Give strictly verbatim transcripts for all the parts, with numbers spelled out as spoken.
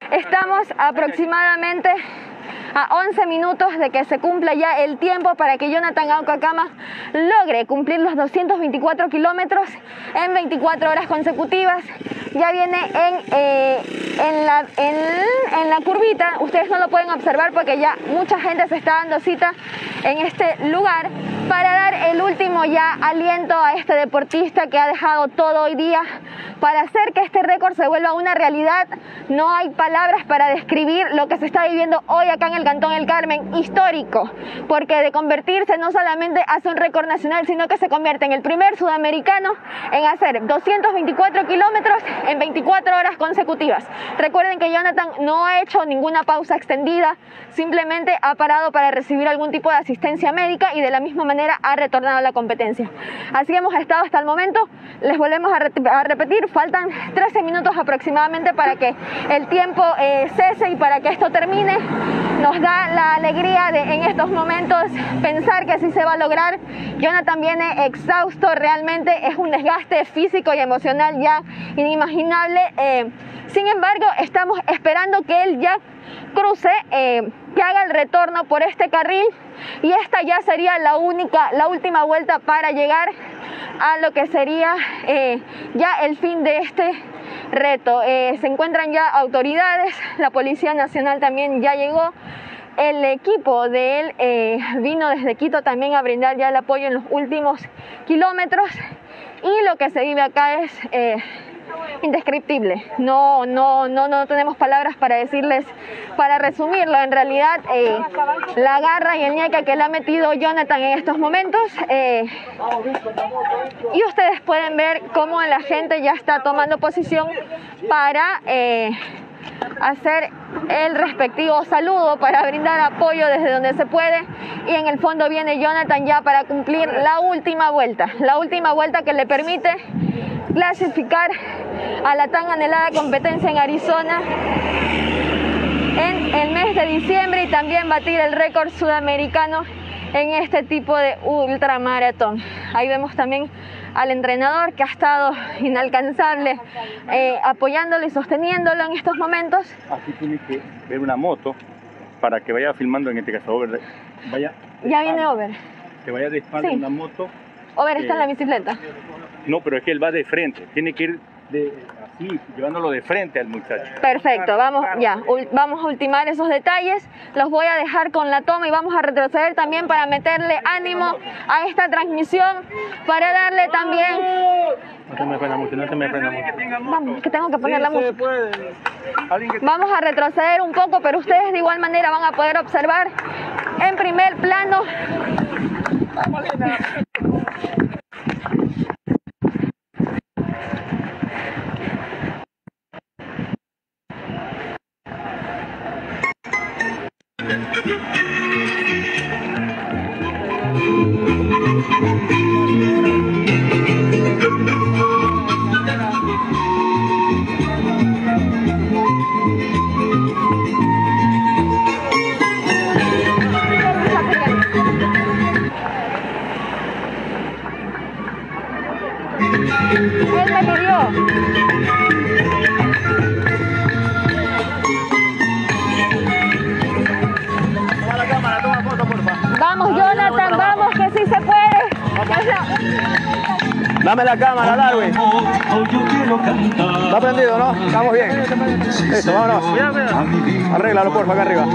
Estamos aproximadamente a once minutos de que se cumpla ya el tiempo para que Jonathan Aucacama logre cumplir los doscientos veinticuatro kilómetros en veinticuatro horas consecutivas. Ya viene en, eh, en, la, en, en la curvita. Ustedes no lo pueden observar porque ya mucha gente se está dando cita en este lugar para dar el último ya aliento a este deportista que ha dejado todo hoy día para hacer que este récord se vuelva una realidad. No hay palabras para describir lo que se está viviendo hoy acá en el Cantón El Carmen, histórico, porque de convertirse no solamente hace un récord nacional, sino que se convierte en el primer sudamericano en hacer doscientos veinticuatro kilómetros en veinticuatro horas consecutivas. Recuerden que Jonathan no ha hecho ninguna pausa extendida, simplemente ha parado para recibir algún tipo de asistencia médica y de la misma manera ha retornado a la competencia. Así hemos estado hasta el momento. Les volvemos a, re a repetir, faltan trece minutos aproximadamente para que el tiempo eh, cese y para que esto termine. Nos da la alegría de en estos momentos pensar que sí se va a lograr. Jonathan viene exhausto, realmente es un desgaste físico y emocional ya inimaginable. Eh, sin embargo, estamos esperando que él ya cruce, eh, que haga el retorno por este carril y esta ya sería la única, la última vuelta para llegar a lo que sería eh, ya el fin de este reto. Eh, se encuentran ya autoridades, la Policía Nacional también ya llegó, el equipo de él eh, vino desde Quito también a brindar ya el apoyo en los últimos kilómetros y lo que se vive acá es eh, indescriptible. No, no, no, no tenemos palabras para decirles, para resumirlo. En realidad, eh, la garra y el ñeca que le ha metido Jonathan en estos momentos. Eh, y ustedes pueden ver cómo la gente ya está tomando posición para eh, hacer el respectivo saludo, para brindar apoyo desde donde se puede. Y en el fondo viene Jonathan ya para cumplir la última vuelta, la última vuelta que le permite clasificar a la tan anhelada competencia en Arizona en el mes de diciembre y también batir el récord sudamericano en este tipo de ultramaratón. Ahí vemos también al entrenador que ha estado inalcanzable eh, apoyándolo y sosteniéndolo en estos momentos. Aquí tiene que ver una moto para que vaya filmando, en este caso Over, vaya ya viene Over. Que vaya de espalda, sí. Una moto. Over eh, está en la bicicleta. No, pero es que él va de frente, tiene que ir de, así, llevándolo de frente al muchacho. Perfecto, vamos ya, vamos a ultimar esos detalles, los voy a dejar con la toma y vamos a retroceder también para meterle ánimo a esta transmisión, para darle también... No se me frena mucho, no se me frena mucho. Vamos, que tengo que poner la música. Vamos a retroceder un poco, pero ustedes de igual manera van a poder observar en primer plano... Él me pidió. Vamos, Jonathan, vamos, que sí se puede. Dame la cámara, Darwin. Está prendido, ¿no? Estamos bien. Listo, vámonos. Arréglalo, porfa, acá arriba.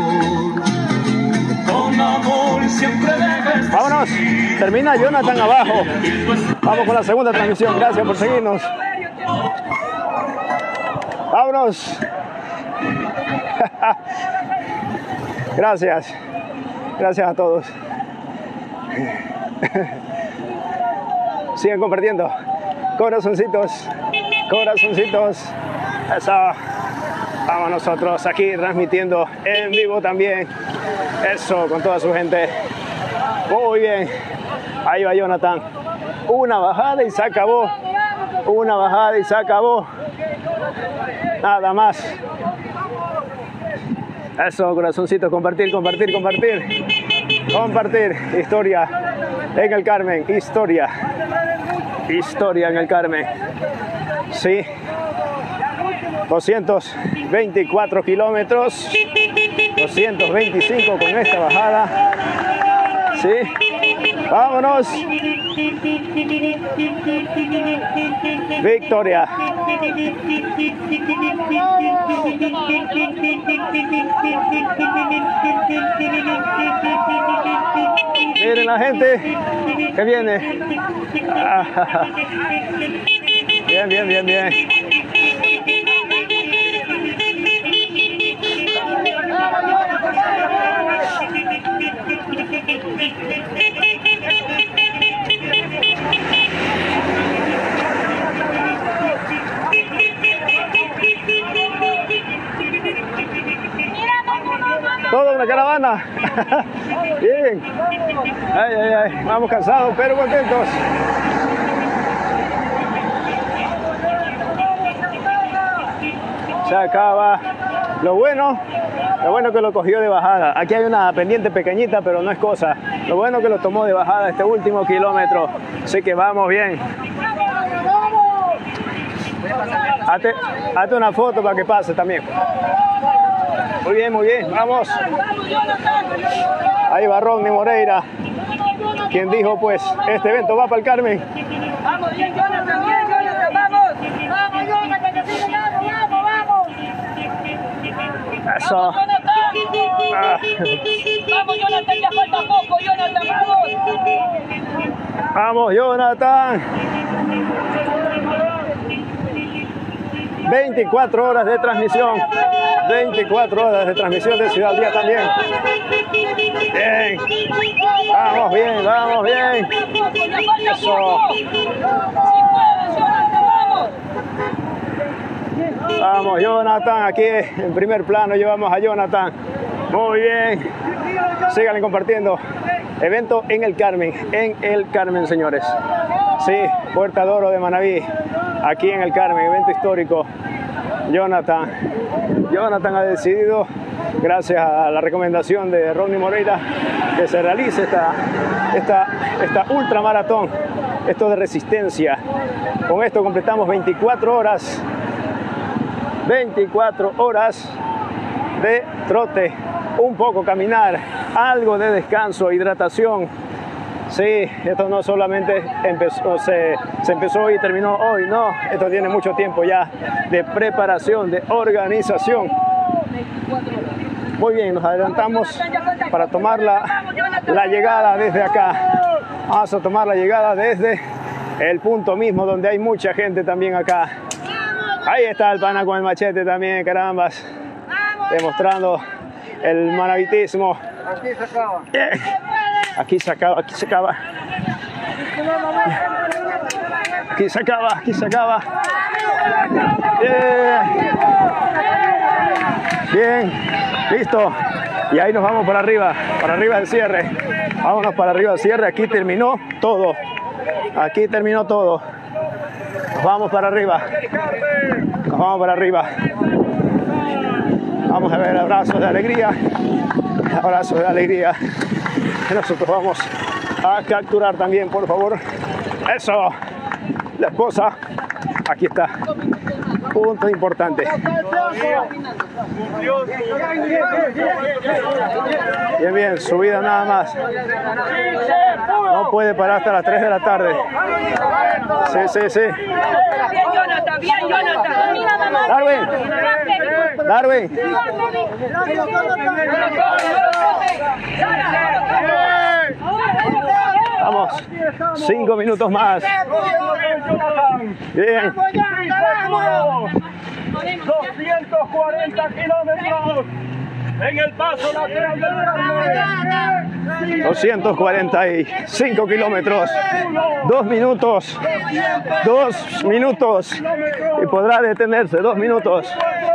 Vámonos. Termina Jonathan abajo. Vamos con la segunda transmisión. Gracias por seguirnos. Vámonos. Gracias. Gracias a todos. Sigan compartiendo. Corazoncitos. Corazoncitos. Eso. Vamos nosotros aquí transmitiendo en vivo también. Eso, con toda su gente. Muy bien. Ahí va Jonathan. Una bajada y se acabó. Una bajada y se acabó. Nada más. Eso, corazoncito. Compartir, compartir, compartir. Compartir. Historia en el Carmen. Historia. Historia en el Carmen. Sí. doscientos veinticuatro kilómetros, doscientos veinticinco con esta bajada. Sí, vámonos. Victoria. Miren la gente que viene. Bien, bien, bien, bien. Toda una caravana. Bien. Ay, ay, ay. Vamos cansados, pero contentos. Se acaba. Lo bueno, lo bueno que lo cogió de bajada. Aquí hay una pendiente pequeñita, pero no es cosa. Lo bueno que lo tomó de bajada este último kilómetro. Así que vamos bien. Hazte, hazte una foto para que pase también. Muy bien, muy bien, vamos. Ahí va Rodney Moreira, quien dijo pues, este evento va para el Carmen. Vamos bien, Jonathan, bien, Jonathan, vamos. Vamos, Jonathan, que sigue, vamos, vamos, vamos. Eso. Vamos, Jonathan. Ah. Vamos, Jonathan, ya falta poco, Jonathan, vamos. Vamos, Jonathan. veinticuatro horas de transmisión. veinticuatro horas de transmisión de Ciudad Día también. Bien. Vamos bien, vamos bien. Eso. Vamos, Jonathan. Aquí en primer plano llevamos a Jonathan. Muy bien. Síganle compartiendo. Evento en el Carmen. En el Carmen, señores. Sí, Puerta de Oro de Manabí. Aquí en el Carmen, evento histórico. Jonathan. Jonathan ha decidido, gracias a la recomendación de Rodney Moreira, que se realice esta, esta, esta ultramaratón, esto de resistencia. Con esto completamos veinticuatro horas, veinticuatro horas de trote, un poco caminar, algo de descanso, hidratación. Sí, esto no solamente empezó, se, se empezó y terminó hoy, no, esto tiene mucho tiempo ya de preparación, de organización. Muy bien, nos adelantamos para tomar la, la llegada desde acá. Vamos a tomar la llegada desde el punto mismo donde hay mucha gente también acá. Ahí está el pana con el machete también, carambas, demostrando el manavitismo. Aquí se acaba. Bien. Aquí se acaba, aquí se acaba. Aquí se acaba, aquí se acaba. Bien. Bien, listo. Y ahí nos vamos para arriba, para arriba del cierre. Vámonos para arriba del cierre. Aquí terminó todo. Aquí terminó todo. Nos vamos para arriba. Nos vamos para arriba. Vamos a ver abrazos de alegría. Abrazos de alegría. Nosotros vamos a capturar también, por favor. Eso. La esposa. Aquí está. Punto importante. Bien, bien. Subida nada más. No puede parar hasta las tres de la tarde. Sí, sí, sí. Bien, Jonathan, bien, Jonathan. Darwin. Darwin. Vamos. Cinco minutos más. Bien. doscientos cuarenta kilómetros en el paso lateral del Carmen. doscientos cuarenta y cinco kilómetros. Dos minutos. Dos minutos. Y podrá detenerse. Dos minutos.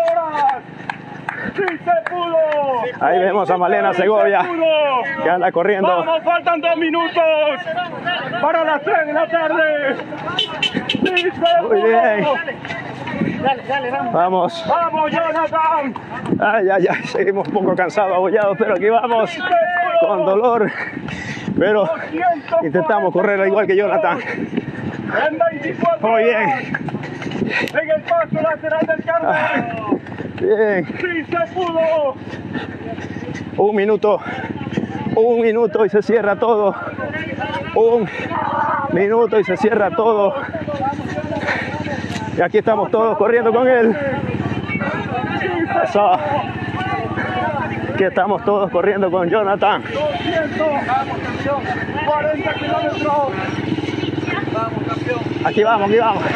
¡Sí se pudo! Ahí vemos a Malena Segovia, que anda corriendo. Vamos, faltan dos minutos para las tres de la tarde. ¡Sí se pudo! Muy bien. Dale, dale, vamos. Vamos. ¡Vamos, Jonathan! Ay, ay, ay. Seguimos un poco cansados, abollados, pero aquí vamos. Con dolor. Pero intentamos correr igual que Jonathan. En veinticuatro Muy bien. en el paso lateral del Carmen. Bien. ¡Sí se pudo! Un minuto. Un minuto y se cierra todo. Un minuto y se cierra todo. Y aquí estamos todos corriendo con él. Eso. Aquí estamos todos corriendo con Jonathan. cuarenta kilómetros. Aquí vamos, aquí vamos.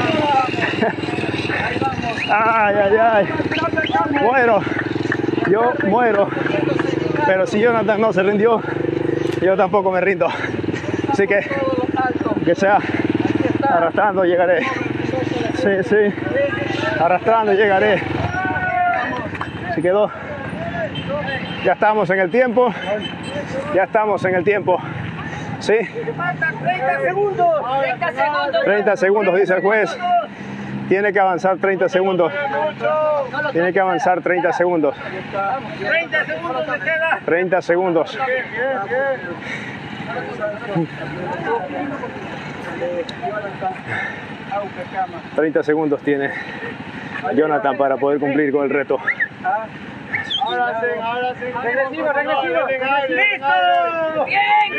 Ay, ay, ay. Muero. Yo muero. Pero si Jonathan no se rindió, yo tampoco me rindo. Así que, que sea arrastrando llegaré. Sí, sí. Arrastrando llegaré. Así quedó. Ya estamos en el tiempo. Ya estamos en el tiempo. ¿Sí? treinta segundos. treinta segundos. treinta segundos, dice el juez. Tiene que avanzar treinta segundos. Tiene que avanzar treinta segundos. treinta segundos me queda. treinta segundos. treinta segundos tiene Jonathan para poder cumplir con el reto. Ahora sí, ahora sí. Regresivo, regresivo. ¡Listo! Bien.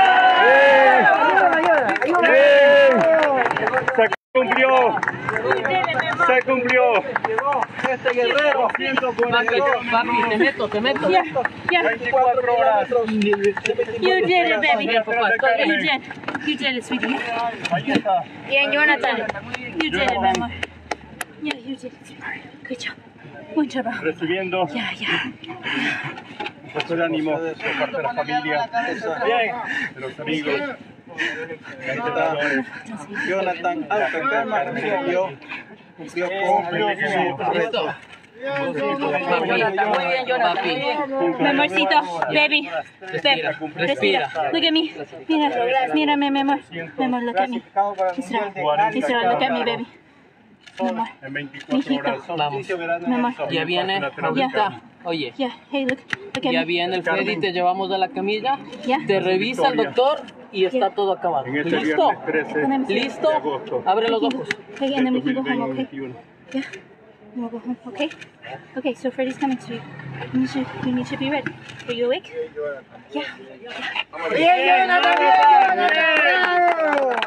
Se cumplió. Se cumplió. Este guerrero. Papi, te meto, te meto. Yeah, yeah. veinticuatro horas. You did it, baby. You did. You did it, sweetie. Ahí está. Yeah, Jonathan. You did it, my amor. Yeah, you did it. Good job. Good job, bro. Recibiendo Yeah, yeah. un poco de ánimo por parte de la familia, bien, de los amigos, de los entrenadores. Jonathan Alcántara cumplió, cumplió con su reto. Papi, muy bien, Jonathan. Mi amorcito, baby. Respira, Baby, respira. Look at me. Mira, mírame, mi amor. Mi amor, look at me. Israel, Israel, look at me, baby. Mi amor. En veinticuatro horas. Vamos. Mi amor. Ya viene ahorita. Oye, Yeah, hey, look. Look at ya me. viene el Freddy, te llevamos a la camilla, Yeah. te revisa el doctor y está todo acabado. En este ¿Listo? viernes trece ¿Listo? de agosto Abre los ojos. Okay, and then we can go home, okay? veintiuno. Yeah. And we'll go home, okay? Okay, so Freddy's coming to you. You need to, you need to be ready. Are you awake? Yeah. Bien, Jonathan. Bien, Jonathan.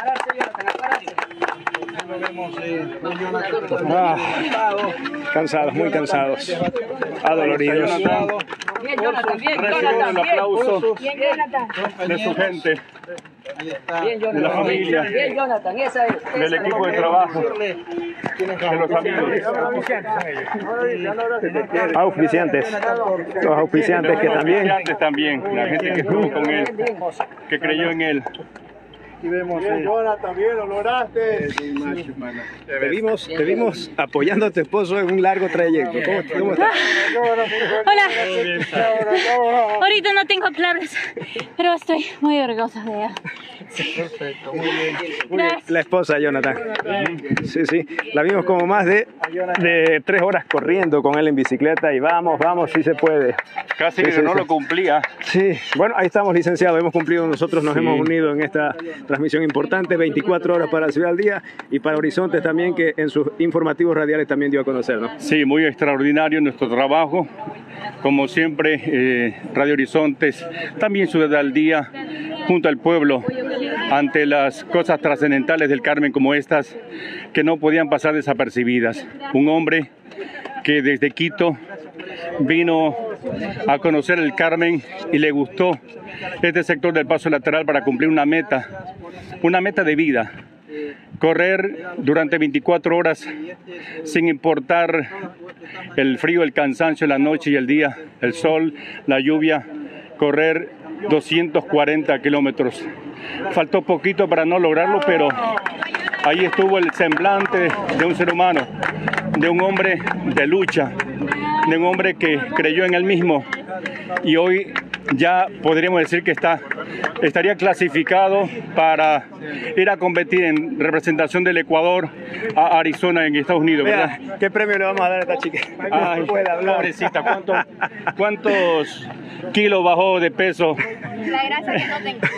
Ah, cansados, muy cansados. Adoloridos. Bien, Jonathan, bien, Recibiendo el Jonathan, bien. aplauso Bien, Jonathan. de su gente, Ahí está. Bien, Jonathan. de la familia, Bien, Jonathan, esa es. esa del es. equipo de trabajo, de los amigos. Auspiciantes. Los auspiciantes que también. Auspiciantes también, la gente que estuvo con él, que creyó en él. Aquí vemos. Bien, Jonathan, bien, lo lograste. Te vimos, te vimos apoyando a tu esposo en un largo trayecto. ¿Cómo, cómo estás? Hola. Ahorita no tengo palabras, pero estoy muy orgullosa de ella. Perfecto, muy bien. Gracias. La esposa de Jonathan. Sí, sí. La vimos como más de, de tres horas corriendo con él en bicicleta y vamos, vamos, sí se puede. Casi Sí, que sí, no sí. lo cumplía. Sí, bueno, ahí estamos, licenciado. Hemos cumplido, nosotros nos Sí. hemos unido en esta transmisión importante, veinticuatro horas para Ciudad al Día y para Horizontes también, que en sus informativos radiales también dio a conocer, ¿no? Sí, muy extraordinario nuestro trabajo. Como siempre, eh, Radio Horizontes, también Ciudad al Día, junto al pueblo, ante las cosas trascendentales del Carmen como estas, que no podían pasar desapercibidas. Un hombre que desde Quito vino a conocer el Carmen y le gustó este sector del paso lateral para cumplir una meta, una meta de vida. Correr durante veinticuatro horas sin importar el frío, el cansancio, la noche y el día, el sol, la lluvia, correr doscientos cuarenta kilómetros. Faltó poquito para no lograrlo, pero ahí estuvo el semblante de un ser humano, de un hombre de lucha, de un hombre que creyó en él mismo y hoy ya podríamos decir que está, estaría clasificado para ir a competir en representación del Ecuador a Arizona en Estados Unidos, ¿verdad? Vea, ¿qué premio le vamos a dar a esta chica? Ay, No puede hablar. pobrecita, ¿cuánto- ¿cuántos kilos bajó de peso La grasa que no tengo.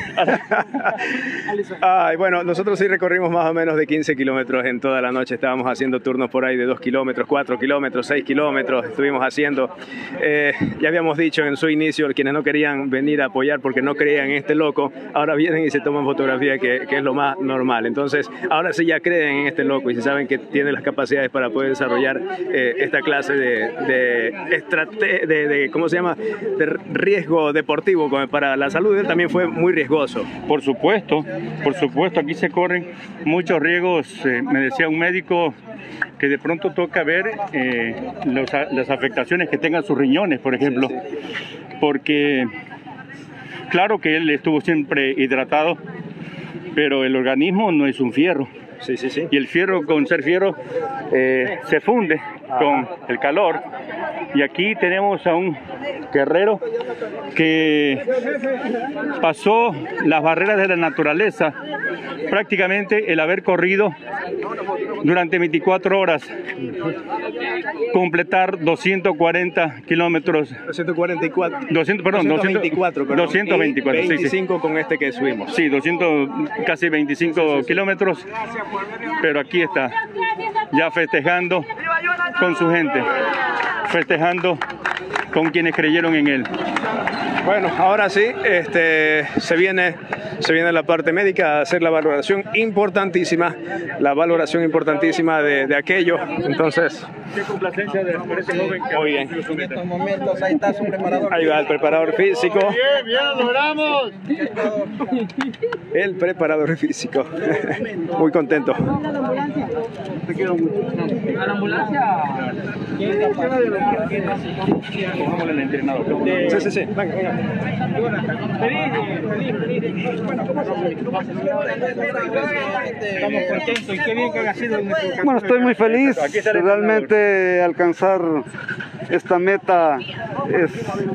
Ay, bueno, nosotros sí recorrimos más o menos de quince kilómetros en toda la noche. Estábamos haciendo turnos por ahí de dos kilómetros, cuatro kilómetros, seis kilómetros. Estuvimos haciendo. Eh, ya habíamos dicho en su inicio, quienes no querían venir a apoyar porque no creían en este loco, ahora vienen y se toman fotografía, que, que es lo más normal. Entonces, ahora sí ya creen en este loco y se saben que tiene las capacidades para poder desarrollar eh, esta clase de, de, estrate de, de, ¿cómo se llama?, de riesgo deportivo para la salud. Él también fue muy riesgoso. Por supuesto, por supuesto, aquí se corren muchos riesgos. Eh, me decía un médico que de pronto toca ver eh, los, las afectaciones que tengan sus riñones, por ejemplo, sí, sí. Porque claro que él estuvo siempre hidratado, pero el organismo no es un fierro. Sí, sí, sí. Y el fierro, con ser fierro, eh, se funde con el calor. Y aquí tenemos a un guerrero que pasó las barreras de la naturaleza, prácticamente el haber corrido durante veinticuatro horas, completar doscientos cuarenta kilómetros. doscientos cuarenta y cuatro. doscientos, perdón, doscientos veinticuatro. Perdón, doscientos veinticuatro, veinticinco sí, sí. Con este que subimos. Sí, doscientos, casi veinticinco sí, sí, sí. kilómetros. Pero aquí está, ya festejando con su gente, festejando con quienes creyeron en él. Bueno, ahora sí, este, se viene, se viene la parte médica a hacer la valoración importantísima, la valoración importantísima de, de aquello. Entonces, qué complacencia de por ese joven que muy bien. En estos momentos ahí está su preparador. Ahí va el preparador físico. Bien, bien, logramos. El preparador físico. Muy contento. Te quiero mucho. A la ambulancia. Pongámosle el entrenador. Sí, sí, sí. Venga, venga. Estamos contentos y qué bien que haya sido nuestro campeón. Bueno, estoy muy feliz. Realmente alcanzar esta meta es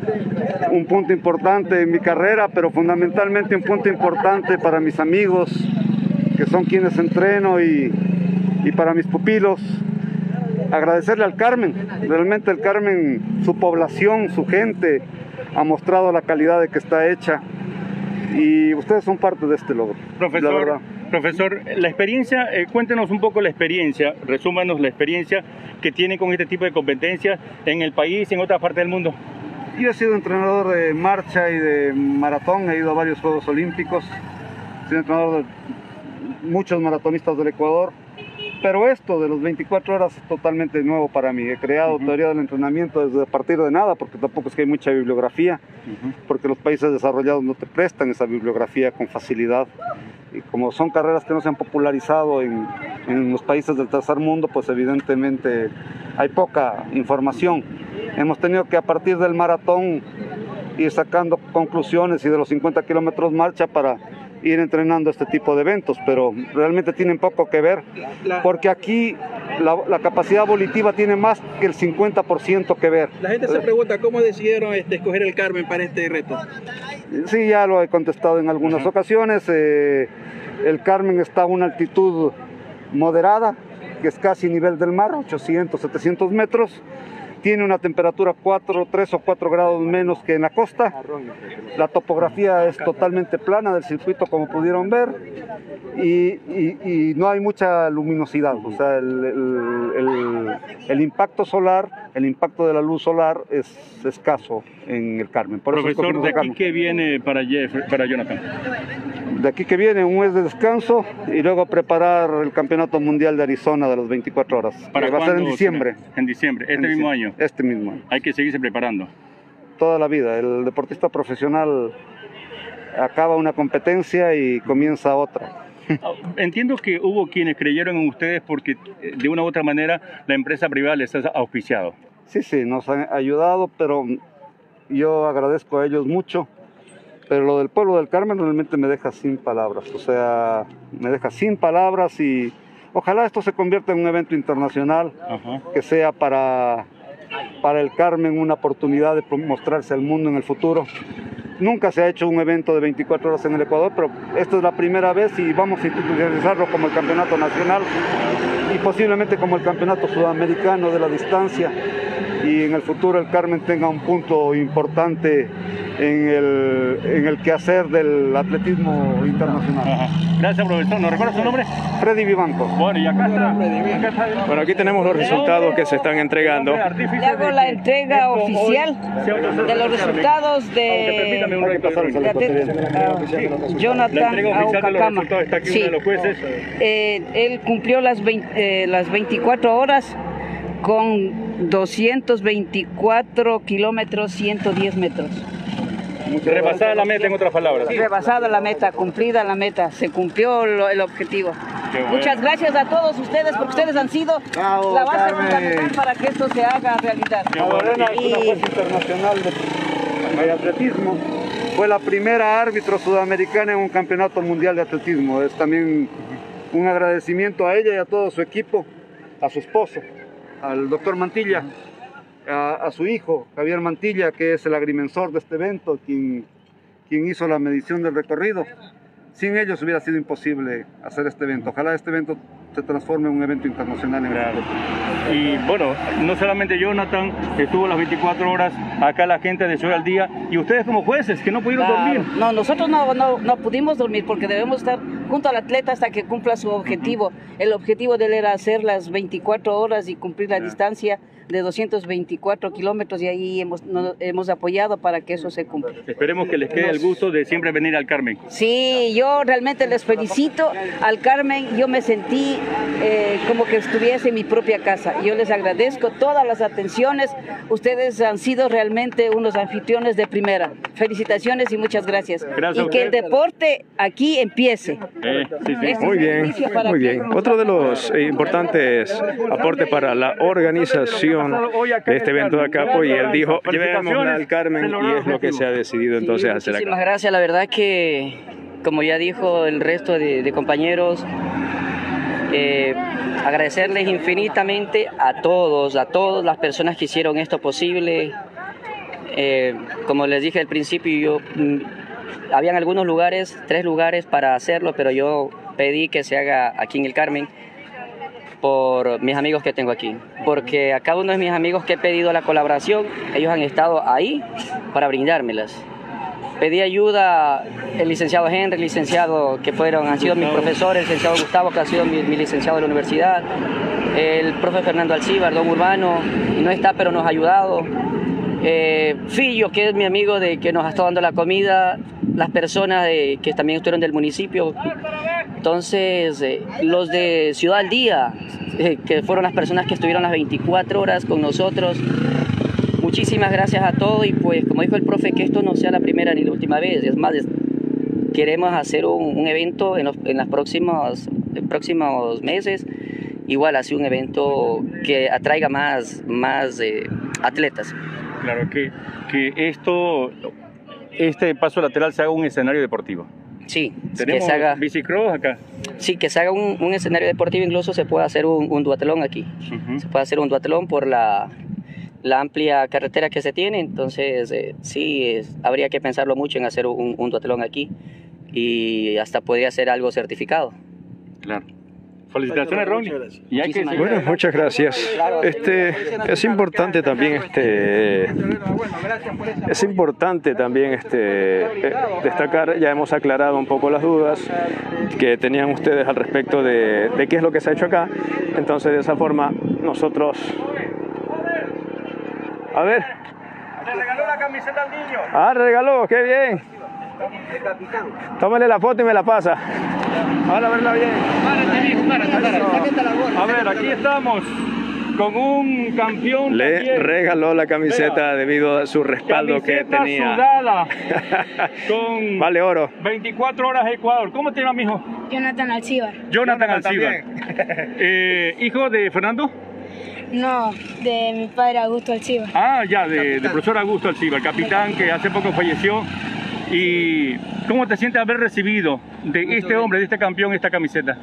un punto importante en mi carrera, pero fundamentalmente un punto importante para mis amigos, que son quienes entreno, y, y para mis pupilos. Agradecerle al Carmen. Realmente el Carmen, su población, su gente, ha mostrado la calidad de que está hecha, y ustedes son parte de este logro. Profesor, la verdad. Profesor, la experiencia, eh, cuéntenos un poco la experiencia, resúmanos la experiencia que tienen con este tipo de competencias en el país y en otras partes del mundo. Yo he sido entrenador de marcha y de maratón, he ido a varios Juegos Olímpicos, he sido entrenador de muchos maratonistas del Ecuador, pero esto de los veinticuatro horas es totalmente nuevo para mí. He creado uh-huh. teoría del entrenamiento desde a partir de nada, porque tampoco es que hay mucha bibliografía, uh-huh. porque los países desarrollados no te prestan esa bibliografía con facilidad. Y como son carreras que no se han popularizado en, en los países del tercer mundo, pues evidentemente hay poca información. Hemos tenido que, a partir del maratón, ir sacando conclusiones, y de los cincuenta kilómetros marcha para ir entrenando este tipo de eventos, pero realmente tienen poco que ver, porque aquí la, la capacidad volitiva tiene más que el cincuenta por ciento que ver. La gente se pregunta cómo decidieron este, escoger el Carmen para este reto. Sí, ya lo he contestado en algunas uh-huh. ocasiones. Eh, el Carmen está a una altitud moderada, que es casi nivel del mar, ochocientos, setecientos metros. Tiene una temperatura cuatro, tres o cuatro grados menos que en la costa. La topografía es totalmente plana del circuito, como pudieron ver, y, y, y no hay mucha luminosidad. O sea, el, el, el, el impacto solar, el impacto de la luz solar es escaso en el Carmen. Por Profesor, eso ¿de aquí Carmen. qué viene para, Jeff, para Jonathan? De aquí que viene un mes de descanso y luego preparar el Campeonato Mundial de Arizona de las veinticuatro horas. ¿Para va a ser en diciembre. Será? En diciembre, este en mismo diciembre. año. Este mismo año. Hay que seguirse preparando. Toda la vida. El deportista profesional acaba una competencia y comienza otra. Entiendo que hubo quienes creyeron en ustedes porque de una u otra manera la empresa privada les ha auspiciado. Sí, sí, nos han ayudado, pero yo agradezco a ellos mucho. Pero lo del pueblo del Carmen realmente me deja sin palabras. O sea, me deja sin palabras, y ojalá esto se convierta en un evento internacional. Ajá. Que sea para, para el Carmen una oportunidad de mostrarse al mundo en el futuro. Nunca se ha hecho un evento de veinticuatro horas en el Ecuador, pero esta es la primera vez, y vamos a institucionalizarlo como el campeonato nacional y posiblemente como el campeonato sudamericano de la distancia. y en el futuro el Carmen tenga un punto importante en el, en el quehacer del atletismo internacional. Ajá. Gracias, profesor. ¿Nos recuerda su nombre? Freddy Vivanco. Bueno, y acá está. Acá está. Bueno, aquí tenemos los resultados que se están entregando. Le hago la entrega oficial de los resultados de, de Jonathan Aucacama. Sí. Eh, él cumplió las, veinte, eh, las veinticuatro horas con doscientos veinticuatro kilómetros, ciento diez metros. Rebasada la meta, en otras palabras. Rebasada la meta, cumplida la meta, se cumplió lo, el objetivo. Bueno. Muchas gracias a todos ustedes, porque ustedes han sido Bravo, la base Carmen. fundamental para que esto se haga realidad. Madalena es y... una juez internacional de, de atletismo. Fue la primera árbitro sudamericana en un campeonato mundial de atletismo. Es también un agradecimiento a ella y a todo su equipo, a su esposo, al doctor Mantilla, a, a su hijo, Javier Mantilla, que es el agrimensor de este evento, quien, quien hizo la medición del recorrido. Sin ellos hubiera sido imposible hacer este evento. Ojalá este evento se transforme en un evento internacional en claro. Y bueno, no solamente Jonathan estuvo las veinticuatro horas, acá la gente de Ciudad al Día, y ustedes como jueces que no pudieron claro. dormir. No, nosotros no, no, no pudimos dormir porque debemos estar junto al atleta hasta que cumpla su objetivo. Uh-huh. El objetivo de él era hacer las veinticuatro horas y cumplir la yeah. distancia de doscientos veinticuatro kilómetros, y ahí hemos, nos, hemos apoyado para que eso se cumpla. Esperemos que les quede el gusto de siempre venir al Carmen. Sí, yo realmente les felicito al Carmen. Yo me sentí eh, como que estuviese en mi propia casa. Yo les agradezco todas las atenciones. Ustedes han sido realmente unos anfitriones de primera. Felicitaciones y muchas gracias. Gracias y que el deporte aquí empiece. Eh, sí, sí. Este muy bien, muy bien. Otro de los eh, importantes aportes para la organización de este evento de Acapo, y él dijo, llevémosla al Carmen, y es lo que se ha decidido entonces sí, hacer acá. Muchísimas gracias, la verdad que, como ya dijo el resto de, de compañeros, eh, agradecerles infinitamente a todos, a todas las personas que hicieron esto posible. Eh, como les dije al principio, yo, mm, habían algunos lugares, tres lugares para hacerlo, pero yo pedí que se haga aquí en el Carmen, por mis amigos que tengo aquí, porque a cada uno de mis amigos que he pedido la colaboración, ellos han estado ahí para brindármelas. Pedí ayuda el licenciado Henry, el licenciado que fueron, han sido mis profesores, el licenciado Gustavo, que ha sido mi, mi licenciado de la universidad, el profe Fernando Alcíbar, don Urbano, y no está, pero nos ha ayudado. Eh, Fillo, que es mi amigo de que nos ha estado dando la comida, las personas de, que también estuvieron del municipio. Entonces, eh, los de Ciudad al Día, eh, que fueron las personas que estuvieron las veinticuatro horas con nosotros, muchísimas gracias a todos. Y pues, como dijo el profe, que esto no sea la primera ni la última vez. Es más, es, queremos hacer un, un evento en los en las próximos, en próximos meses, igual así un evento que atraiga más, más eh, atletas. Claro, que, que esto, este paso lateral se haga un escenario deportivo. Sí, tenemos que se haga bicicross acá. Sí, que se haga un, un escenario deportivo, incluso se puede hacer un, un duatlón aquí. Uh-huh. Se puede hacer un duatlón por la, la amplia carretera que se tiene, entonces eh, sí, es, habría que pensarlo mucho en hacer un, un duatlón aquí, y hasta podría ser algo certificado. Claro. Felicitaciones, Ronnie. Y hay que bueno, muchas gracias. Este, es importante también este, es importante también este, destacar, ya hemos aclarado un poco las dudas que tenían ustedes al respecto de, de qué es lo que se ha hecho acá. Entonces, de esa forma, nosotros... A ver. Le regaló la camiseta al niño. Ah, regaló, qué bien. Tómale la foto y me la pasa. Ahora a verla bien. A ver, aquí estamos con un campeón. Le también. regaló la camiseta Vea. debido a su respaldo camiseta que tenía. Sudada, con vale oro. veinticuatro horas Ecuador. ¿Cómo te llamas, mijo? Jonathan Alcíbar. Jonathan Alcíbar. eh, ¿Hijo de Fernando? No, de mi padre Augusto Alcíbar. Ah, ya, de, de profesor Augusto Alcíbar, capitán que hace poco falleció. ¿Y cómo te sientes haber recibido de este hombre, de este campeón, esta camiseta?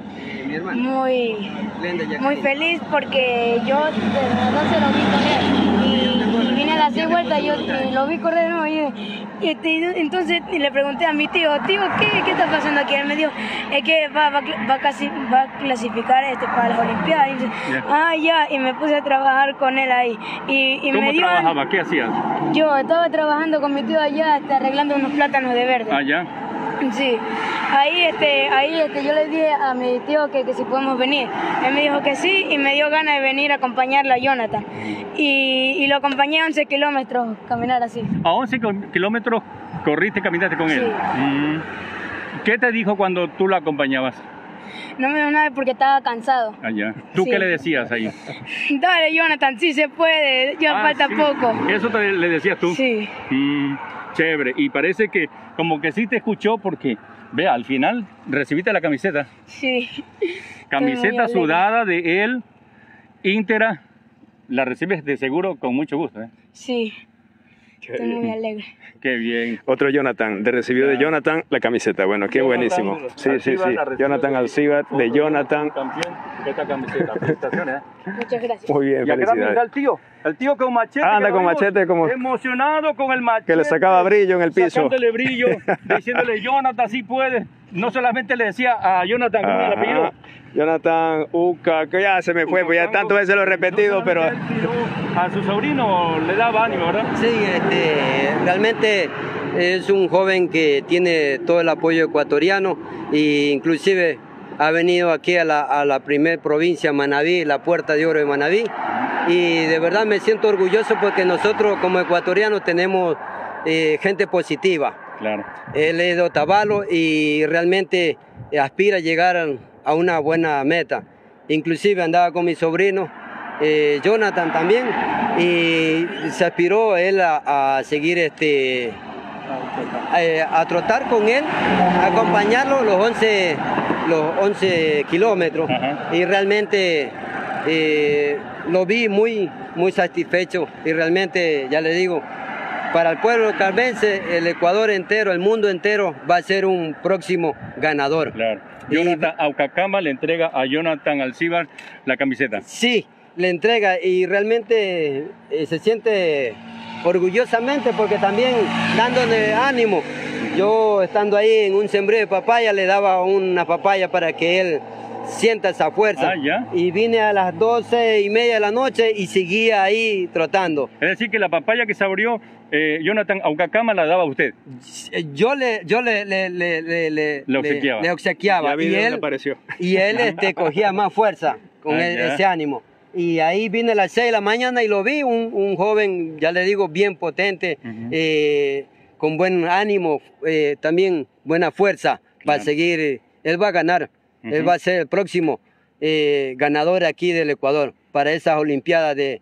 Muy, muy feliz porque yo de verdad se lo vi con él y, y vine él a seis vueltas y yo y lo vi correr de nuevo y, y, este, y entonces y le pregunté a mi tío, tío, ¿qué, qué está pasando aquí? Él me dijo, es que va, va, va, casi, va a clasificar este, para las Olimpiadas. Y dice, yeah. Ah, ya, y me puse a trabajar con él ahí. Y, y ¿Cómo me dio, trabajaba? ¿Qué hacías? Yo estaba trabajando con mi tío allá, este, arreglando unos plátanos de verde. Ah, ya. Sí, ahí, este, ahí este, yo le dije a mi tío que, que si podemos venir. Él me dijo que sí y me dio ganas de venir a acompañarlo a Jonathan. Y, y lo acompañé a once kilómetros, caminar así. ¿A once kilómetros corriste, caminaste con él? Sí. Mm. ¿Qué te dijo cuando tú lo acompañabas? No me dio nada porque estaba cansado. Ah, ya. ¿Tú sí. qué le decías ahí? Dale, Jonathan, sí se puede, ya ah, falta sí. poco. ¿Eso te, le decías tú? Sí. Mm. Chévere, y parece que como que sí te escuchó porque, vea, al final recibiste la camiseta. Sí. Camiseta sudada de él, íntegra, la recibes de seguro con mucho gusto, ¿eh? Sí, qué estoy bien. muy alegre. Qué bien. Otro Jonathan, de recibido de Jonathan la camiseta, bueno, qué Jonathan, buenísimo. Sí, sí, sí, Jonathan Alcibar, de Jonathan. Campeón de esta camiseta, felicitaciones. Muchas gracias. Muy bien, y acá felicidades. está el tío, el tío con machete. Anda con machete como... Emocionado con el machete. Que le sacaba brillo en el piso. Sacándole brillo, diciéndole, Jonathan, sí puede. No solamente le decía a Jonathan, ¿cómo era el apellido? Jonathan Uca, que ya se me fue, pues ya tantas veces lo he repetido, no pero... A su sobrino le daba ánimo, ¿verdad? Sí, este, realmente es un joven que tiene todo el apoyo ecuatoriano e inclusive ha venido aquí a la, a la primer provincia, Manabí, la Puerta de Oro de Manabí, y de verdad me siento orgulloso porque nosotros como ecuatorianos tenemos eh, gente positiva. Claro. Él es de Otavalo y realmente aspira a llegar a, a una buena meta. Inclusive andaba con mi sobrino, eh, Jonathan también, y se aspiró él a, a seguir este, a, a trotar con él, a acompañarlo los once, los once kilómetros. Ajá. Y realmente eh, lo vi muy, muy satisfecho y realmente, ya le digo, para el pueblo carmense, el Ecuador entero, el mundo entero va a ser un próximo ganador. Claro. Jonathan Aucacama le entrega a Jonathan Alcibar la camiseta. Sí, le entrega y realmente eh, se siente orgullosamente porque también dándole ánimo. Yo estando ahí en un sembrío de papaya le daba una papaya para que él sienta esa fuerza. Ah, ¿ya? Y vine a las doce y media de la noche y seguía ahí trotando. Es decir que la papaya que se abrió eh, Jonathan Aucacama la daba a usted. Yo le, yo le, le, le, le, le, le obsequiaba. Le, le obsequiaba. Y él apareció. Y él este, cogía más fuerza con ah, el, ese ánimo. Y ahí vine a las seis de la mañana y lo vi, un, un joven, ya le digo, bien potente, uh-huh. eh, con buen ánimo, eh, también buena fuerza claro. Para seguir. Eh, él va a ganar, uh-huh. Él va a ser el próximo eh, ganador aquí del Ecuador para esas Olimpiadas de,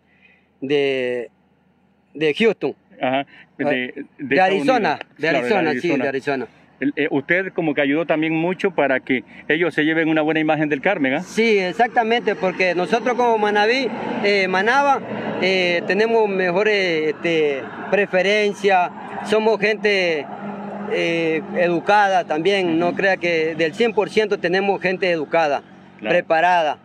de, de Houston. Ajá. De, de, de Arizona, de Arizona, claro, de Arizona, sí, de Arizona. Eh, usted como que ayudó también mucho para que ellos se lleven una buena imagen del Carmen, ¿eh? Sí, exactamente, porque nosotros como Manabí, eh, Manaba, eh, tenemos mejores este, preferencias, somos gente eh, educada también, no crea que del cien por ciento tenemos gente educada, claro. Preparada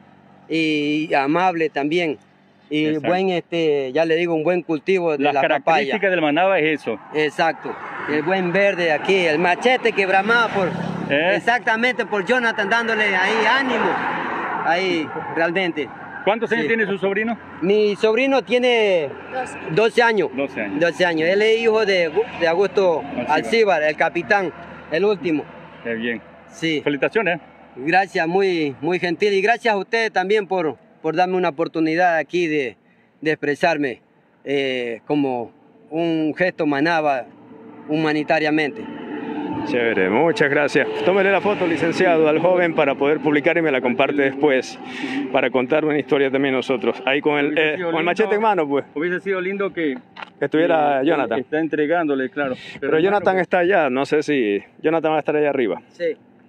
y amable también. Y exacto. Buen, este, ya le digo, un buen cultivo de Las la papaya. Las características del Manaba es eso. Exacto. El buen verde aquí, el machete que bramaba por, ¿Eh? Exactamente por Jonathan dándole ahí ánimo. Ahí, realmente. ¿Cuántos años sí. tiene su sobrino? Mi sobrino tiene doce años. doce años. doce años. Él es hijo de, de Augusto Alcibar, el capitán, el último. Qué bien. Sí. Felicitaciones. Gracias, muy, muy gentil. Y gracias a ustedes también por, por darme una oportunidad aquí de, de expresarme eh, como un gesto Manaba humanitariamente. Chévere, muchas gracias. Tómele la foto, licenciado, al joven para poder publicar y me la comparte después para contar una historia también nosotros. Ahí con el, eh, con el machete en mano, pues. Hubiese sido lindo que, que estuviera que, Jonathan. Que está entregándole, claro. Pero, Pero Jonathan hermano, está allá, no sé si Jonathan va a estar allá arriba. Sí.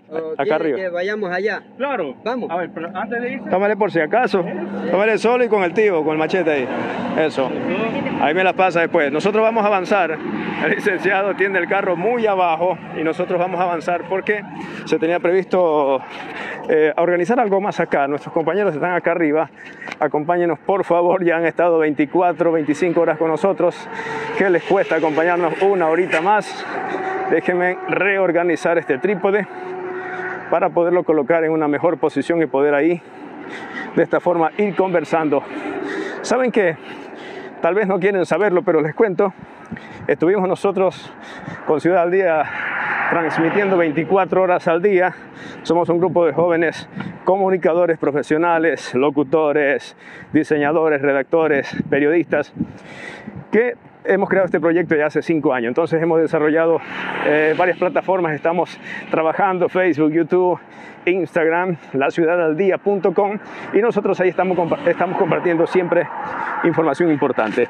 acá arriba. Que vayamos allá. Claro. Vamos. A ver, pero antes de irse... Tómale por si acaso. Tómale solo y con el tío, con el machete ahí. Eso. Ahí me la pasa después. Nosotros vamos a avanzar. El licenciado tiene el carro muy abajo y nosotros vamos a avanzar porque se tenía previsto eh, organizar algo más acá. Nuestros compañeros están acá arriba. Acompáñenos, por favor. Ya han estado veinticuatro, veinticinco horas con nosotros. ¿Qué les cuesta acompañarnos una horita más? Déjenme reorganizar este trípode para poderlo colocar en una mejor posición y poder ahí, de esta forma, ir conversando. ¿Saben qué? Tal vez no quieren saberlo, pero les cuento. Estuvimos nosotros con Ciudad al Día transmitiendo veinticuatro horas al día. Somos un grupo de jóvenes comunicadores profesionales, locutores, diseñadores, redactores, periodistas, que hemos creado este proyecto ya hace cinco años. Entonces hemos desarrollado eh, varias plataformas. Estamos trabajando Facebook, YouTube, Instagram, la ciudad al día punto com, y nosotros ahí estamos, compa estamos compartiendo siempre información importante.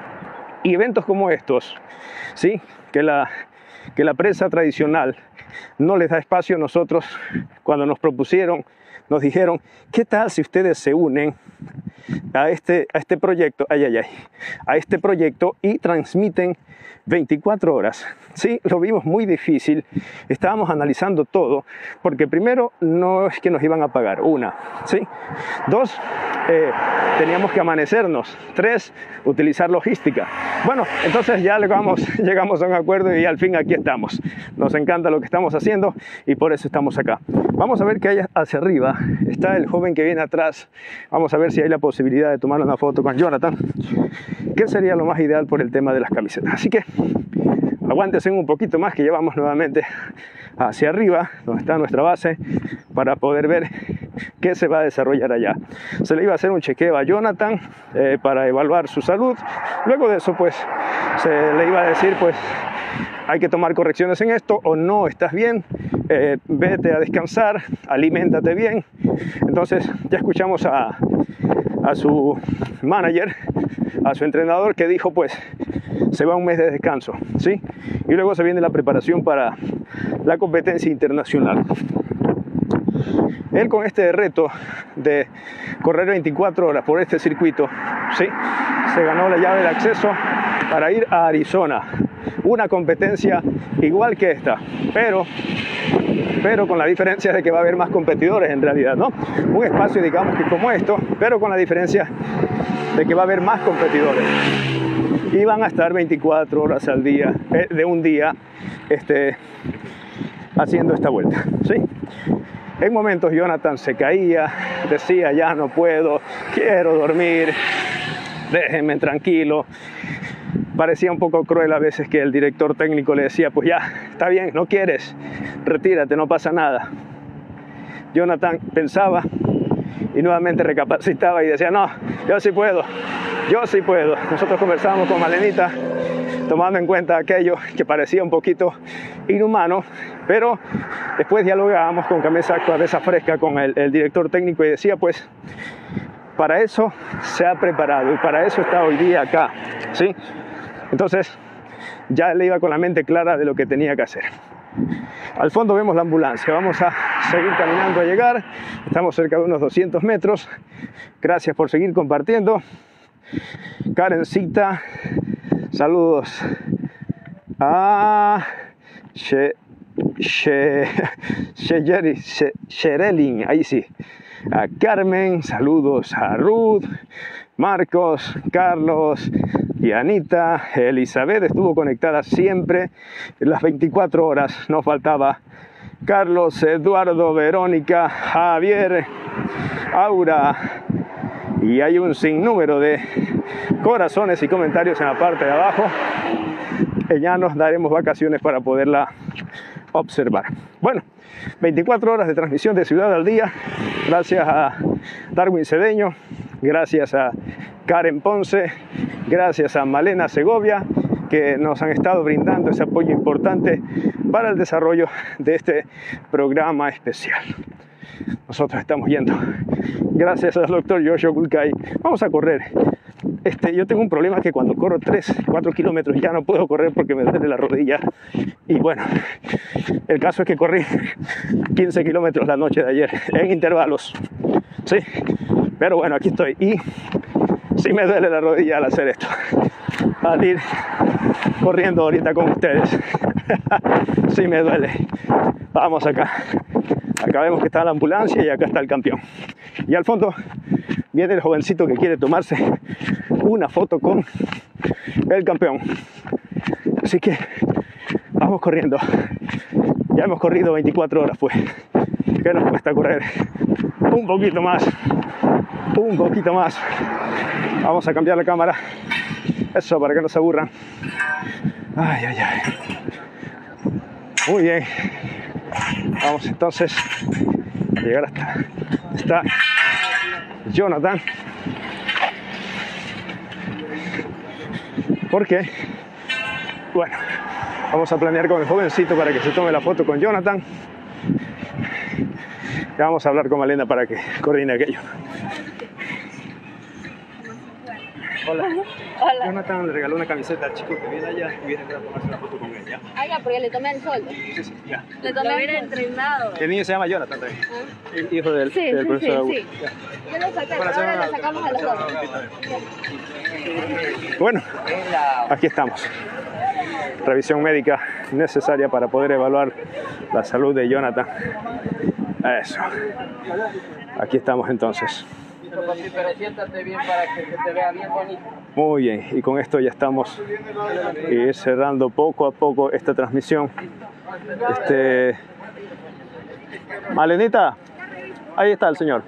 Y eventos como estos, ¿sí? que, la, que la prensa tradicional no les da espacio. Nosotros, cuando nos propusieron, nos dijeron, ¿qué tal si ustedes se unen a este, a este proyecto, ay, ay, ay, a este proyecto y transmiten veinticuatro horas? Sí, lo vimos muy difícil. Estábamos analizando todo, porque primero no es que nos iban a pagar, una, ¿sí? Dos, eh, teníamos que amanecernos. Tres, utilizar logística. Bueno, entonces ya llegamos, llegamos a un acuerdo y al fin aquí estamos. Nos encanta lo que estamos haciendo y por eso estamos acá. Vamos a ver qué hay hacia arriba. Está el joven que viene atrás. Vamos a ver si hay la posibilidad de tomar una foto con Jonathan, que sería lo más ideal por el tema de las camisetas. Así que aguántense un poquito más, que ya vamos nuevamente hacia arriba, donde está nuestra base, para poder ver qué se va a desarrollar allá. Se le iba a hacer un chequeo a Jonathan eh, para evaluar su salud. Luego de eso, pues, se le iba a decir, pues, hay que tomar correcciones en esto, o no estás bien, eh, vete a descansar, aliméntate bien. Entonces ya escuchamos a, a su manager, a su entrenador, que dijo, pues, se va un mes de descanso, ¿sí? Y luego se viene la preparación para la competencia internacional. Él, con este reto de correr veinticuatro horas por este circuito, ¿sí?, se ganó la llave de acceso para ir a Arizona. Una competencia igual que esta, pero, pero con la diferencia de que va a haber más competidores en realidad, ¿no? Un espacio, digamos, que como esto, pero con la diferencia de que va a haber más competidores. Y van a estar veinticuatro horas al día, eh, de un día, este, haciendo esta vuelta, ¿sí? En momentos Jonathan se caía, decía, ya no puedo, quiero dormir, déjenme tranquilo. Parecía un poco cruel a veces que el director técnico le decía, pues ya, está bien, no quieres, retírate, no pasa nada. Jonathan pensaba y nuevamente recapacitaba y decía, no, yo sí puedo, yo sí puedo. Nosotros conversábamos con Malenita, tomando en cuenta aquello que parecía un poquito inhumano, pero después dialogábamos con cabeza, cabeza fresca con el, el director técnico y decía, pues, para eso se ha preparado y para eso está hoy día acá, ¿sí? Entonces ya le iba con la mente clara de lo que tenía que hacer. Al fondo vemos la ambulancia. Vamos a seguir caminando a llegar. Estamos cerca de unos doscientos metros. Gracias por seguir compartiendo. Karencita, saludos a She, She, She, She, Sherelin, ahí sí. A Carmen, saludos a Ruth, Marcos, Carlos y Anita. Elizabeth estuvo conectada siempre, las veinticuatro horas, no faltaba. Carlos, Eduardo, Verónica, Javier, Aura, y hay un sinnúmero de corazones y comentarios en la parte de abajo. Ya nos daremos vacaciones para poderla observar. Bueno, veinticuatro horas de transmisión de Ciudad al Día. Gracias a Darwin Cedeño, gracias a Karen Ponce, gracias a Malena Segovia, que nos han estado brindando ese apoyo importante para el desarrollo de este programa especial. Nosotros estamos yendo. Gracias al doctor Joshua Kulkai. Vamos a correr. Este, yo tengo un problema que cuando corro tres, cuatro kilómetros ya no puedo correr porque me duele la rodilla Y bueno, el caso es que corrí quince kilómetros la noche de ayer en intervalos, ¿sí? Pero bueno, aquí estoy y sí me duele la rodilla al hacer esto, al ir corriendo ahorita con ustedes. Sí me duele. Vamos acá. Acá vemos que está la ambulancia y acá está el campeón. Y al fondo viene el jovencito que quiere tomarse una foto con el campeón. Así que vamos corriendo. Ya hemos corrido veinticuatro horas, pues. ¿Qué nos cuesta correr? Un poquito más. Un poquito más. Vamos a cambiar la cámara. Eso, para que no se aburran. Ay, ay, ay. Muy bien. Vamos entonces a llegar hasta... Está Jonathan. Porque, bueno, vamos a planear con el jovencito para que se tome la foto con Jonathan. Y vamos a hablar con Malena para que coordine aquello. Hola. Hola. Jonathan le regaló una camiseta al chico que viene allá y viene a tomarse una foto con él, ¿ya? Ah, ya, porque le tomé el sol. Sí, sí, ya. Le tomé el sol. Entrenado. El niño se llama Jonathan también. ¿Ah? El hijo del, sí, del sí, profesor sí, Augusto. sí. Yo lo saqué, pero ahora lo sacamos a los dos. Bueno, aquí estamos. Revisión médica necesaria para poder evaluar la salud de Jonathan. Eso. Aquí estamos entonces. Pero siéntate bien para que se te vea bien bonito. Muy bien, y con esto ya estamos eh, cerrando poco a poco esta transmisión. Este... Malenita, ahí está el señor.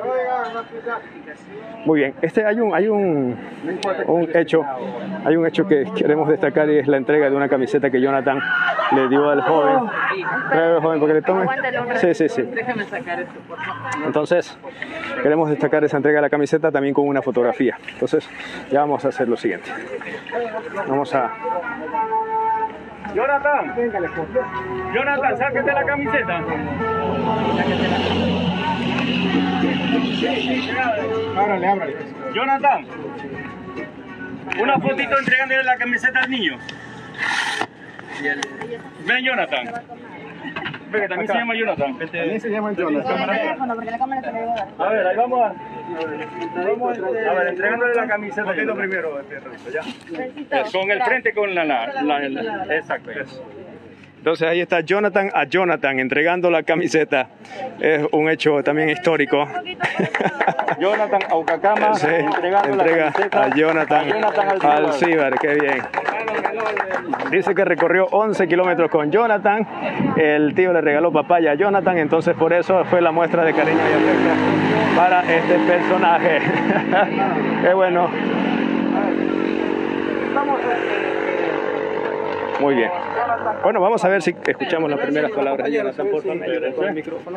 Muy bien, este hay un hay un, un hecho, hay un hecho que queremos destacar y es la entrega de una camiseta que Jonathan le dio al joven. Trae al joven porque le tome. Sí, sí, sí. Déjame sacar esto, por favor. Entonces, queremos destacar esa entrega de la camiseta también con una fotografía. Entonces, ya vamos a hacer lo siguiente. Vamos a... Jonathan, Jonathan, sáquete la camiseta. Ábrale, ábrale. Jonathan, una fotito entregándole la camiseta al niño. Ven, Jonathan. Ven, que también se llama Jonathan. También se llama Jonathan. A ver, ahí vamos a... Vamos a ver, entregándole la camiseta. ¿Qué es lo primero? Ya. Con el frente, con la... la, la, la exacto. Entonces ahí está Jonathan a Jonathan entregando la camiseta. Es un hecho también histórico. Jonathan Aucacama sí, entregando entrega la camiseta a Jonathan, a Jonathan Alcibar. Qué bien. Dice que recorrió once kilómetros con Jonathan. El tío le regaló papaya a Jonathan, entonces por eso fue la muestra de cariño y afecto para este personaje. Qué bueno. Muy bien. Bueno, vamos a ver si escuchamos las primeras palabras de Jonathan. Por favor, me ayudan con el micrófono.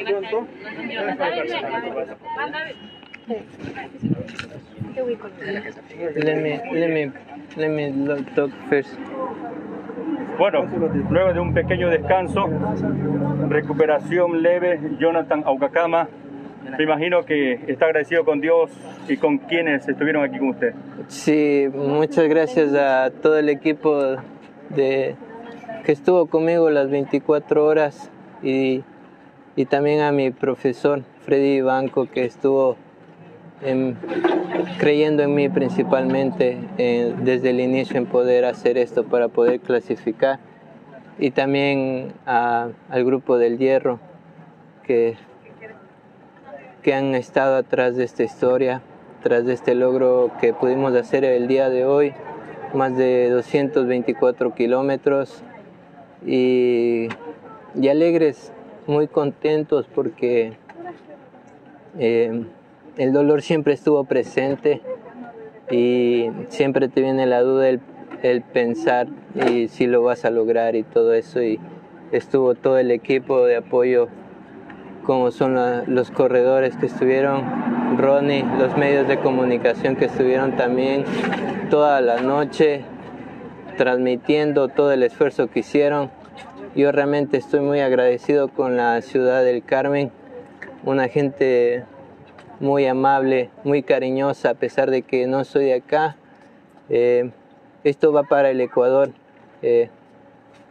Let me, let me, let me talk first. Bueno, luego de un pequeño descanso, recuperación leve, Jonathan Aucacama, me imagino que está agradecido con Dios y con quienes estuvieron aquí con usted. Sí, muchas gracias a todo el equipo de, que estuvo conmigo las veinticuatro horas y, y también a mi profesor Freddy Banco, que estuvo en, creyendo en mí principalmente en, desde el inicio en poder hacer esto para poder clasificar, y también a, al grupo del Hierro que, que han estado atrás de esta historia, tras de este logro que pudimos hacer el día de hoy. Más de doscientos veinticuatro kilómetros y, y alegres, muy contentos porque eh, el dolor siempre estuvo presente y siempre te viene la duda, el, el pensar y si lo vas a lograr y todo eso, y estuvo todo el equipo de apoyo, como son la, los corredores que estuvieron, Ronnie, los medios de comunicación que estuvieron también toda la noche transmitiendo todo el esfuerzo que hicieron. Yo realmente estoy muy agradecido con la ciudad del Carmen, una gente muy amable, muy cariñosa, a pesar de que no soy de acá. Eh, esto va para el Ecuador, eh,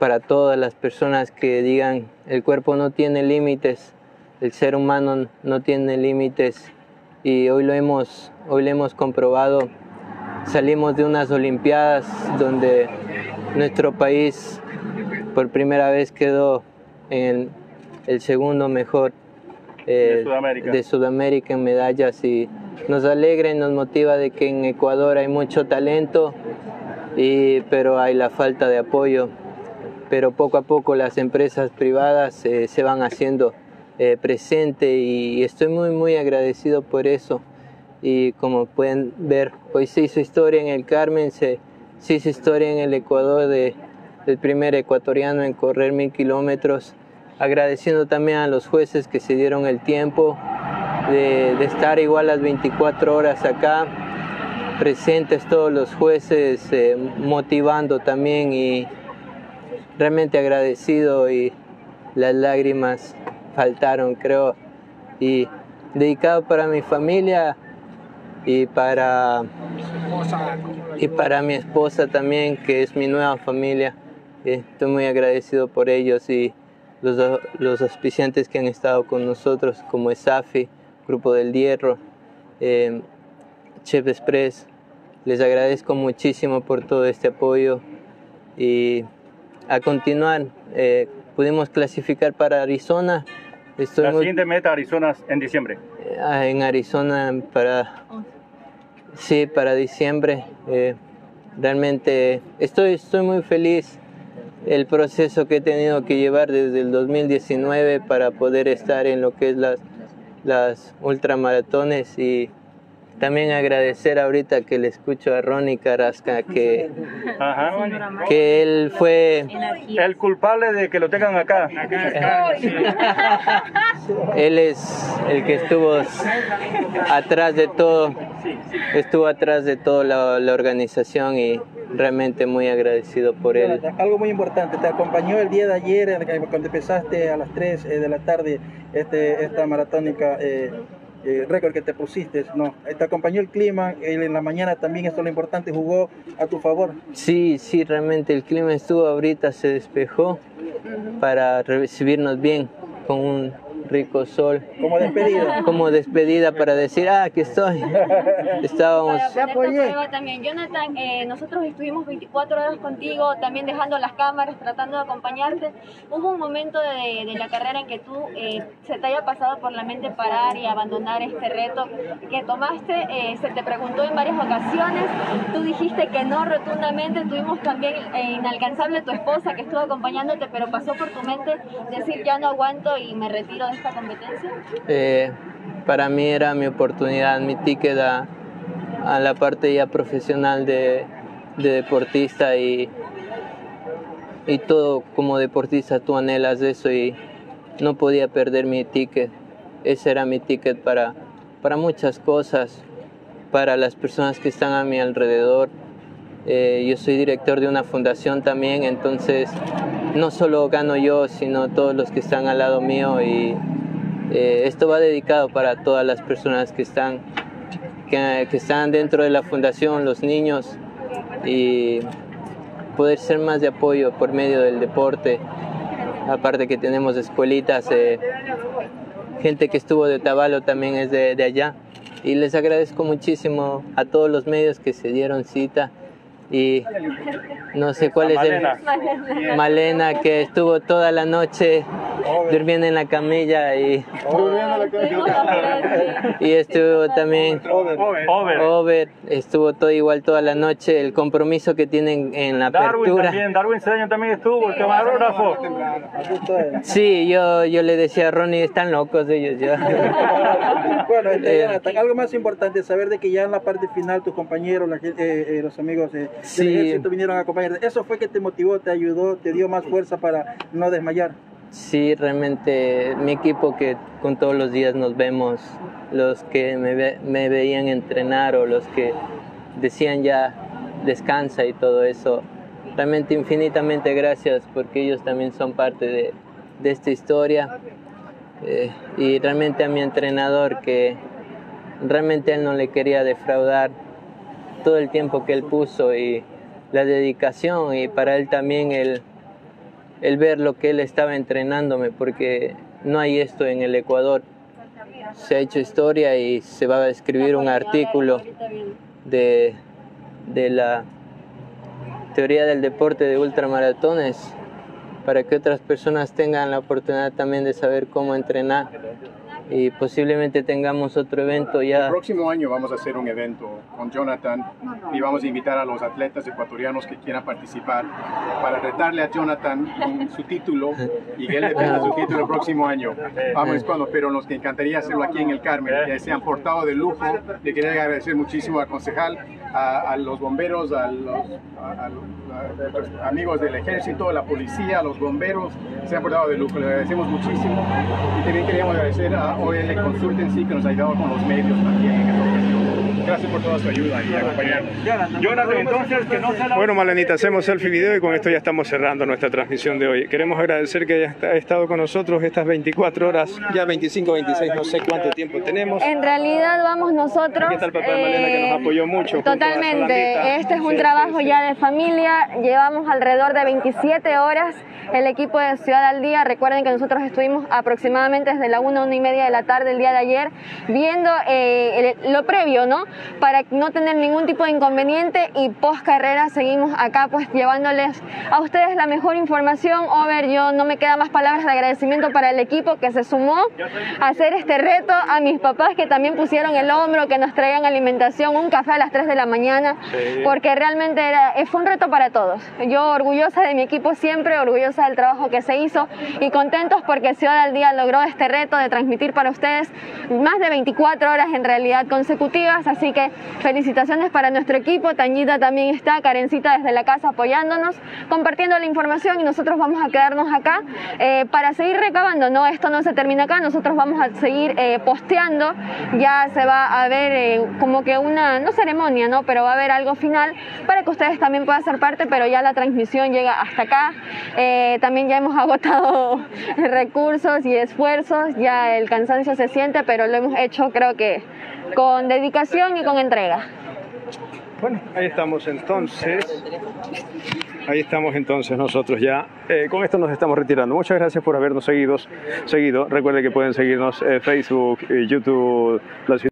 para todas las personas que digan el cuerpo no tiene límites, el ser humano no tiene límites, y hoy lo hemos, hoy lo hemos comprobado. Salimos de unas Olimpiadas donde nuestro país por primera vez quedó en el segundo mejor eh, de, Sudamérica. de Sudamérica en medallas, y nos alegra y nos motiva de que en Ecuador hay mucho talento, y, pero hay la falta de apoyo. Pero poco a poco las empresas privadas eh, se van haciendo eh, presente, y estoy muy muy agradecido por eso. Y como pueden ver, hoy se hizo historia en el Carmen, se, se hizo historia en el Ecuador de, del primer ecuatoriano en correr mil kilómetros, agradeciendo también a los jueces que se dieron el tiempo de, de estar igual las veinticuatro horas acá, presentes todos los jueces, eh, motivando también, y realmente agradecido, y las lágrimas faltaron, creo, y dedicado para mi familia y para, y para mi esposa también, que es mi nueva familia. Estoy muy agradecido por ellos y los, los auspiciantes que han estado con nosotros, como ESAFI, Grupo del Hierro, eh, Chef Express. Les agradezco muchísimo por todo este apoyo, y a continuar, eh, pudimos clasificar para Arizona. Estoy La muy... siguiente meta, Arizona, en diciembre. Eh, en Arizona para... Sí, para diciembre. Eh, realmente estoy, estoy muy feliz. El proceso que he tenido que llevar desde el dos mil diecinueve para poder estar en lo que es las, las ultramaratones, y también agradecer ahorita que le escucho a Ronnie Carrasca que, Ajá. que él fue el culpable de que lo tengan acá. Él es el que estuvo atrás de todo, estuvo atrás de toda la, la organización, y realmente muy agradecido por él. Algo muy importante, te acompañó el día de ayer cuando empezaste a las tres de la tarde este, esta maratónica. Eh, Eh, récord que te pusiste, no, te acompañó el clima, él en la mañana también, esto es lo importante, jugó a tu favor. Sí, sí, realmente el clima estuvo, ahorita se despejó para recibirnos bien, con un rico sol. Como despedida. Como despedida para decir, ah, aquí estoy. Estábamos... Para ponerte a prueba también, Jonathan, eh, nosotros estuvimos veinticuatro horas contigo, también dejando las cámaras, tratando de acompañarte. ¿Hubo un momento de, de la carrera en que tú eh, se te haya pasado por la mente parar y abandonar este reto que tomaste? Eh, se te preguntó en varias ocasiones, tú dijiste que no rotundamente. Tuvimos también eh, inalcanzable tu esposa que estuvo acompañándote, pero pasó por tu mente decir ya no aguanto y me retiro de esta competencia. Eh, para mí era mi oportunidad, mi ticket a, a la parte ya profesional de, de deportista, y, y todo como deportista tú anhelas eso, y no podía perder mi ticket. Ese era mi ticket para, para muchas cosas, para las personas que están a mi alrededor. Eh, yo soy director de una fundación también, entonces no solo gano yo, sino todos los que están al lado mío, y eh, esto va dedicado para todas las personas que están, que, que están dentro de la fundación, los niños, y poder ser más de apoyo por medio del deporte. Aparte que tenemos escuelitas, eh, gente que estuvo de Otavalo también es de, de allá, y les agradezco muchísimo a todos los medios que se dieron cita. Y no sé cuál es el... Malena, que estuvo toda la noche durmiendo en la camilla, y, y estuvo también Over. Over, estuvo todo igual toda la noche. El compromiso que tienen en la Darwin apertura. También, Darwin Cedeño también estuvo, el camarógrafo. Sí, yo, yo le decía a Ronnie, están locos ellos ya. Bueno, eh, Jonathan, algo más importante, saber de que ya en la parte final tus compañeros, la gente, eh, eh, los amigos eh, Sí. del ejército vinieron a acompañarte. ¿Eso fue que te motivó, te ayudó, te dio más fuerza para no desmayar? Sí, realmente mi equipo, que con todos los días nos vemos, los que me, ve, me veían entrenar o los que decían ya descansa y todo eso, realmente infinitamente gracias, porque ellos también son parte de, de esta historia. Eh, y realmente a mi entrenador, que realmente él no le quería defraudar, todo el tiempo que él puso y la dedicación, y para él también el, el ver lo que él estaba entrenándome, porque no hay esto en el Ecuador. Se ha hecho historia y se va a escribir un artículo de, de la teoría del deporte de ultramaratones para que otras personas tengan la oportunidad también de saber cómo entrenar, y posiblemente tengamos otro evento ya. El próximo año vamos a hacer un evento con Jonathan y vamos a invitar a los atletas ecuatorianos que quieran participar para retarle a Jonathan con su título y que él defenda su título el próximo año. Vamos cuando, pero nos encantaría hacerlo aquí en el Carmen, que se han portado de lujo. Le quería agradecer muchísimo al concejal, a, a los bomberos, a los, a, a los a los amigos del ejército, a la policía, a los bomberos, se han portado de lujo. Le agradecemos muchísimo y también queríamos agradecer a O L Consultancy, que nos ha ayudado con los medios también en esta ocasión. Gracias por toda su ayuda y acompañarnos. Jonathan, entonces, que no se la... Bueno, Malenita, hacemos selfie video y con esto ya estamos cerrando nuestra transmisión de hoy. Queremos agradecer que haya estado con nosotros estas veinticuatro horas, ya veinticinco, veintiséis, no sé cuánto tiempo tenemos. En realidad vamos nosotros... Aquí está el papá de Malena, que nos apoyó mucho. Totalmente, este es un Sí, trabajo sí, sí. ya de familia, llevamos alrededor de veintisiete horas. El equipo de Ciudad al Día, recuerden que nosotros estuvimos aproximadamente desde la una, una y media de la tarde el día de ayer viendo eh, el, lo previo, ¿no? Para no tener ningún tipo de inconveniente, y post carrera seguimos acá pues llevándoles a ustedes la mejor información. Over, yo no me queda más palabras de agradecimiento para el equipo que se sumó a hacer este reto, a mis papás que también pusieron el hombro, que nos traían alimentación, un café a las tres de la mañana, sí. Porque realmente era, fue un reto para todos. Yo orgullosa de mi equipo siempre, orgullosa del trabajo que se hizo y contentos porque Ciudad al Día logró este reto de transmitir para ustedes más de veinticuatro horas en realidad consecutivas, así que felicitaciones para nuestro equipo. Tañita también está, Karencita desde la casa apoyándonos, compartiendo la información, y nosotros vamos a quedarnos acá eh, para seguir recabando, ¿no? Esto no se termina acá, nosotros vamos a seguir eh, posteando, ya se va a ver eh, como que una, no ceremonia, ¿no? Pero va a haber algo final para que ustedes también puedan ser parte, pero ya la transmisión llega hasta acá. Eh, también ya hemos agotado recursos y esfuerzos, ya el cansancio se siente, pero lo hemos hecho creo que con dedicación y con entrega. Bueno, ahí estamos entonces. Ahí estamos entonces nosotros ya. Eh, con esto nos estamos retirando. Muchas gracias por habernos seguido. seguido. Recuerden que pueden seguirnos en Facebook, YouTube, la ciudad.